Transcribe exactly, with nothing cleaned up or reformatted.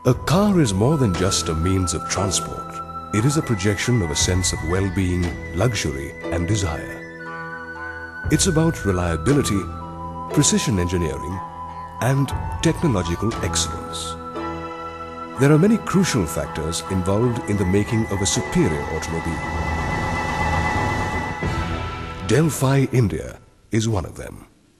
A car is more than just a means of transport. It is a projection of a sense of well-being, luxury and desire. It's about reliability, precision engineering and technological excellence. There are many crucial factors involved in the making of a superior automobile. Delphi India is one of them.